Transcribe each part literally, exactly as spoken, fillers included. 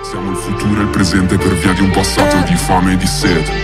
Siamo il futuro e il presente per via di un passato di fame e di sete.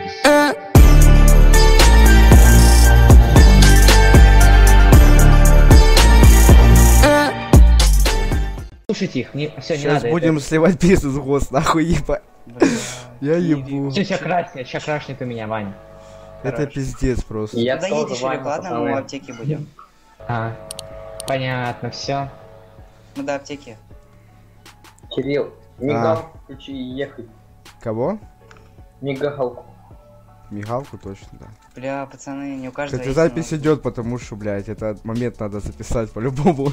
Слушайте их, не, все, не Сейчас надо. будем это... сливать песню с гост, нахуй, ебать. Я ебу. Все, сейчас красит, сейчас крашнет у меня, Вань. Это Хорош. пиздец просто. Я Куда тоже, едешь, Ваня, Олег? Ладно, пацаны. мы в аптеке будем. А, понятно, все. Мы до аптеки. Кирилл, мигалку включи и ехай. Кого? Мигалку. Мигалку точно, да. Бля, пацаны, не у каждого Кстати, есть запись ноут. идет, потому что, блядь, этот момент надо записать по-любому.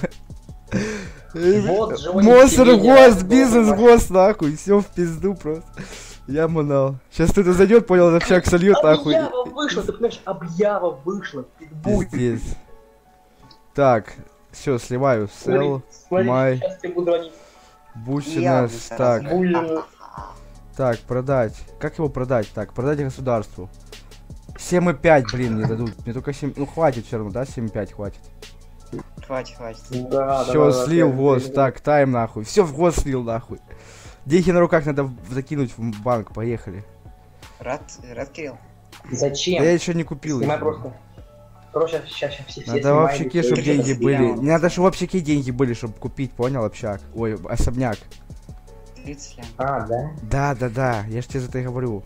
Вот же он Монстр тебе гост, не бизнес отдал. гост, нахуй, все в пизду просто. Я манал. Сейчас кто-то зайдет, понял, общак сольет, нахуй. Объява вышла, ты понимаешь, объява вышла. Будет. Пиздец. Так, все, сливаю. Сел, май, Сейчас тебе буду звонить. бусинес. Я Так, Блин. так, продать. Как его продать? Так, продать государству. семь и пять, блин, не дадут. Мне только семь. Ну хватит все равно, да? семь и пять хватит. Хватит, хватит. Да, Все, давай, давай, слил в давай, ГОС. давай. Так, тайм нахуй. Все в ГОС слил нахуй. Деньги на руках надо в- закинуть в банк. Поехали. Рад, рад, Кирилл? Зачем? Да я еще не купил. Снимай их. просто. Короче, сейчас, сейчас все, все Надо в общаке, чтобы Какие-то деньги были. схемы. Не надо, чтобы в общаке деньги были, чтобы купить, понял, общак? Ой, особняк. тридцать лям. А, да? Да, да, да, я ж тебе за это и говорю.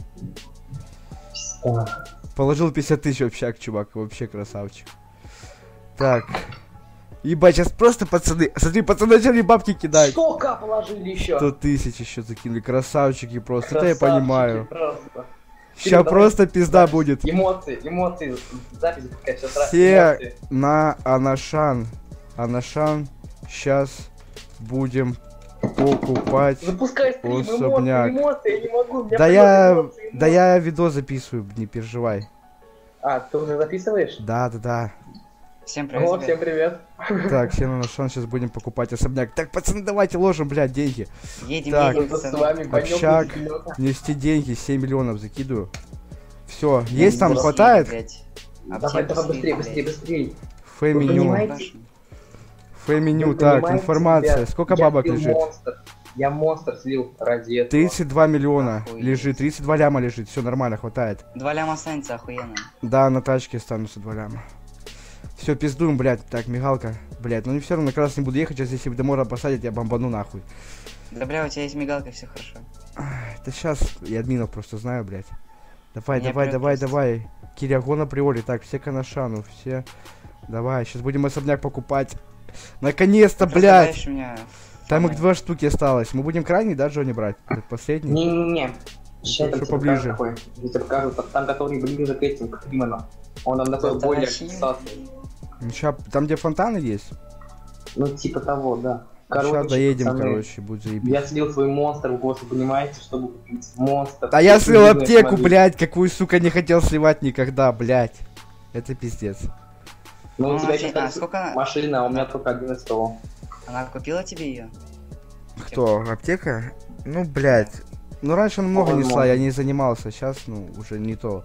Да. Положил пятьдесят тысяч в общак, чувак, вообще красавчик. Так. Ебать, сейчас просто пацаны. Смотри, пацаны начали бабки кидать. Сколько положили еще? сто тысяч еще закинули, красавчики просто. Это я понимаю. Просто. Сейчас давай. просто пизда будет. Эмоции, эмоции, запись какая сейчас раз. Все на Анашан. Анашан. Сейчас будем покупать. Запускай стрим, эмоции, Особняк. эмоции, я не могу. у меня Да прям я, эмоции, да эмоции. я видос записываю, не переживай. А, ты уже записываешь? Да, да, да. Всем привет. О, ребят. всем привет. Так, все на Анашан, сейчас будем покупать особняк. Так, пацаны, давайте ложим, блядь, деньги. Едем, Так. едем, Просто с пацаны. вами пойдем Общак. посидём. Нести деньги, семь миллионов закидываю. Все, Я есть не там, знаю, хватает? блядь. Давай, Аптеку давай, слили, быстрее, блядь. быстрее, быстрее. Фэ-меню. понимаете? Фэ-меню, Вы так, понимаете, информация. ребят, Сколько я бабок слил лежит? монстр. Я монстр слил ради этого. тридцать два миллиона Охуеть. лежит, тридцать два ляма лежит, все нормально, хватает. Два ляма останется охуенно. Да, на тачке останутся два ляма. Все, пиздуем, блядь. Так, мигалка. Блядь, ну не все равно, как раз не буду ехать, сейчас если Демора посадят, я бомбану нахуй. Да бля, у тебя есть мигалка, все хорошо. Это сейчас я админов просто знаю, блядь. Давай, Меня давай, прет давай, просто. давай. Кирягон априори, так, все Канашану, все. Давай, сейчас будем особняк покупать. Наконец-то, Просто блядь. дальше у меня Там их самое- два штуки осталось. Мы будем крайний, да, Джонни брать? Этот последний? Не-не-не. Сейчас Что поближе? Я тебе покажу, там, который ближе к этим, к Фриману. Он там такой Это более вообще- кстати. Ну, ща, там, где фонтаны есть? Ну, типа того, да. Сейчас доедем, пацаны, короче, будет заебись. Я слил свой монстр в гос, понимаете, чтобы купить монстр. Да я слил Бизнес аптеку, мобиль. блядь, какую, сука, не хотел сливать никогда, блядь. Это пиздец. Ну, у Ну, тебя окей, сейчас а сколько она- машина, а у меня только один СТО. Она купила тебе ее? Кто? Аптека? Ну, блядь. Ну, раньше он много По-моему. несла, я не занимался, сейчас, ну, уже не то.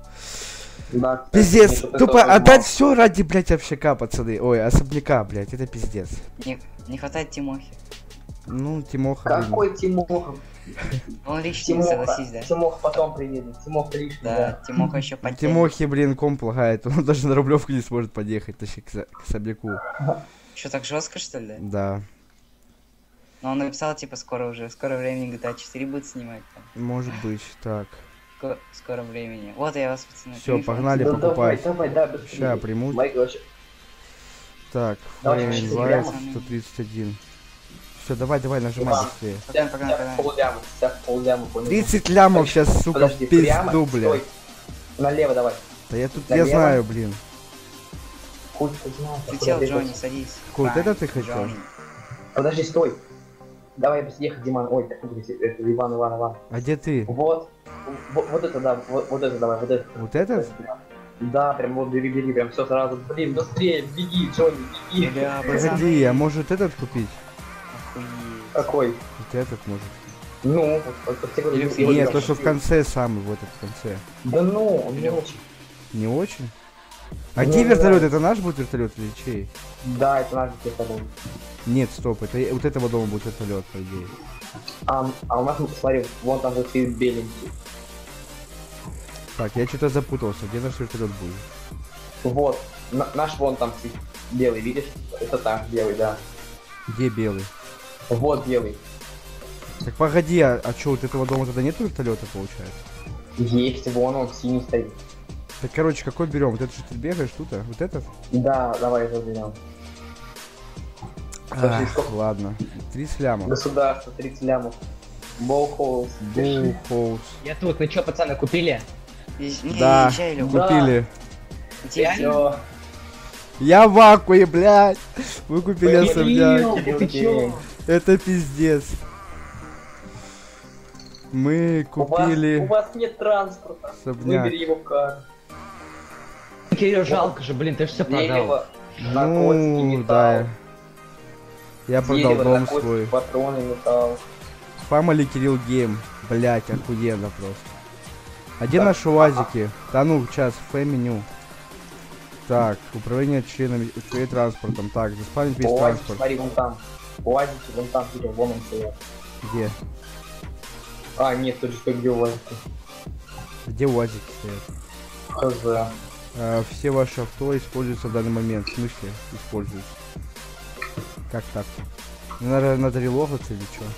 Да, кстати, Пиздец, мне вот тупо это отдать мало. все ради, блядь, общака, пацаны. Ой, особняка, блядь, это пиздец. Не, не хватает Тимохи. Ну, Тимоха, блин. Какой Тимоха? Он лишний, Тимоха, согласись, да? Тимоха потом приедет. Тимоха лишний, Да, да. Тимоха еще потянет. Тимохе, блин, комп лагает, он даже на Рублевку не сможет подъехать, точнее, к, за- к особняку. Что, так жестко, что ли, да? Да, Но он написал, типа, скоро уже, в скором времени джи ти эй четыре будет снимать там. может быть, так. Ко- В скором времени. Вот я вас, пацаны. Всё, телефон. погнали. Да покупать. давай, давай, да, быстрее. Ща примут. Давай, короче. Так, Давай, Фрейм сейчас Инвайт прямо. сто тридцать один. Все, давай, давай, нажимай Иван. быстрее. Погнали, погнали, Вся в погнали. полляма, вся в полляма, понял? тридцать лямов сейчас, сука, Подожди, в пизду, прямо, бля. стой. Налево давай. Да я тут, я Налево. знаю, блин. Хуй ты знаешь, Летел, куда Джонни, бежать. садись. Какой, вот А, это ты хотел? Джонни. Подожди, стой. Давай быстрее ехать, Диман. Ой, так, это Иван, Иван, Иван. А где ты? Вот. Вот, вот это, да, вот, вот это давай, вот это. Вот этот? Да, прям вот бери, бери, прям все сразу. Блин, быстрее, беги, Джонни, беги. Бля, пацаны, Погоди, а может этот купить? охуеть. Какой? Вот этот может. Ну, вот, вот, вот тебе говорю, Или его Нет, я то, что в купил. конце самый, вот этот в конце. Да ну, он не очень. Не очень? А Ну, где да. вертолет? Это наш будет вертолет или чей? Да, это наш вертолет. Нет, стоп, это вот этого дома будет вертолет, по идее. А, а у нас, смотри, вон там вот стоит беленький. Так, я что-то запутался, где наш вертолет будет? Вот, на- наш вон там стоит белый, видишь? Это там белый, да. Где белый? Вот белый. Так погоди, а, а что, вот этого дома тогда нет вертолета, получается? Есть, вон он синий стоит. Так, короче, какой берем? Вот этот, что ты бегаешь тут, а? Вот этот? Да, давай его берем. Подожди, Ах, сколько? ладно. тридцать лямов. Государство, тридцать лямов. Боухоус. Боухоус. Я тут, ну чё, пацаны, купили? И- Не, Да, езжай, Лёх. купили. Тихо. Всё. Я в вакууме, блядь. Вы купили особняк. Кирилл, ты чё? Это пиздец. Мы У вас, у купили вас нет транспорта. особняк. Выбери его в кару. Кирилл, жалко же, блин, ты же все продал. Дерево, наркотики, Ну, металл. да. Я продал Дерево, дом наркотики, свой. патроны, металл. Family Кирилл Гейм. Блять, охуенно просто. А где наши УАЗики? Да ну, сейчас, Ф меню. Так, управление членами управление транспортом. Так, заспавнить весь Уазики, транспорт. смотри, вон там. Уазики, вон там, видел, вон он стоят. Где? А, нет, тут же что, где уазики? Где УАЗики стоят? Хз. А, все ваши авто используются в данный момент. В смысле используются? Как так? Ну, наверное, надо релогаться или что?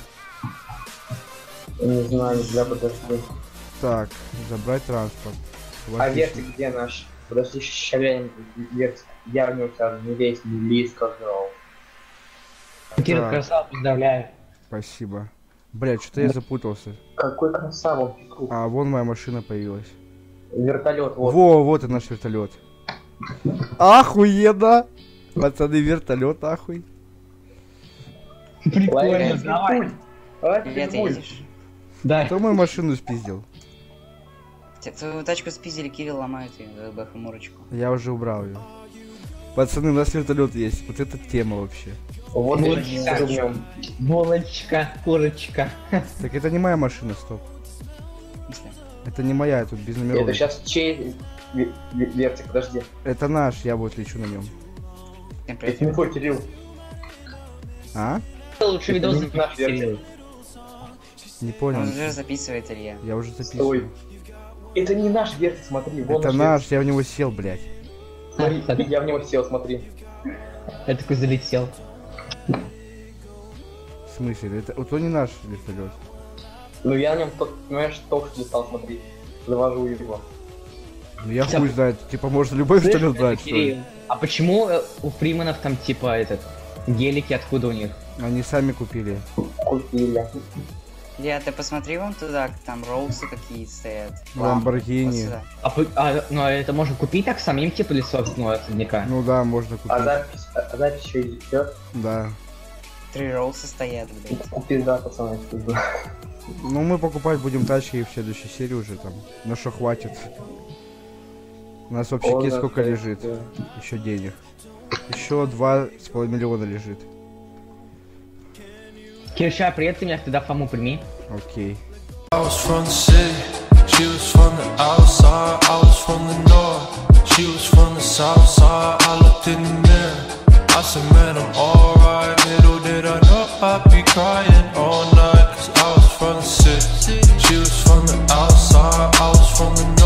Не знаю, бля, подожди. Так, забрать транспорт. А Ваши- вертик где наш? Подожди, ща глянем, вертик. Я в него сейчас не весь, не лезь, сказал. Кирилл, Да. красава, поздравляю. Спасибо. Бля, что-то я запутался. Какой красава, он фигур. А, вон моя машина появилась. Вертолет, вот. Во, вот и наш вертолет. Охуенно! Пацаны, вертолет, ахуй. Прикольно, Ловец, давай. пуль. А, Привет, пуль. едешь? Да. Кто мою машину спиздил? Те- Твою тачку спиздили, Кирилл ломает ее, бэха мурочку. Я уже убрал ее. Пацаны, у нас вертолет есть. Вот эта тема вообще. Вот Вот и так. живем. Булочка, курочка. Так это не моя машина, стоп. В смысле? Это не моя, тут без номеров. Это сейчас чей ве- ве- вертик, подожди. Это наш, я вот лечу на нем. Всем Это привет. не твой, Кирилл. А? Лучше Это видос не записать, наш вертик. Кирилл. Не понял. Он уже записывает, Илья. Я уже Стой. записываю. Это не наш вертик, смотри. Вон Это наш наш, я в него сел, блядь. вертик. Смотри, я в него сел, смотри. Я такой залетел. В смысле? Это вот он не наш вертолет. Ну я на нем, понимаешь, только что летал, смотри. Завожу его. Ну я Всё. хуй знает, типа можно любой Слышь, вертолет это брать, что ли? Кирилл, а почему э, у Фриманов там типа этот гелики, откуда у них? Они сами купили. Купили. Илья, ты посмотри вон туда, там роусы какие стоят. Ламбы. Ламборгини. Вот сюда. А, п- а, ну а это можно купить так самим типа или собственного особняка? Ну да, можно А купить. запись, а запись еще идет. Да. Три роуса стоят, блядь. Купи, да, пацаны. пизда. Ну мы покупать будем тачки в следующей серии уже там. На что хватит. У нас в общаке О, да, сколько да, лежит? да. Еще денег. Еще два с половиной миллиона лежит. Кирша, привет, ты меня тогда Фому прими. Окей. I was from the city, she was from the outside, I was from the north, she was from the south side, I looked in the mirror, I said man I'm alright, little did I know I'd be crying all night, cause I was from the city, she was from the outside, I was from the north.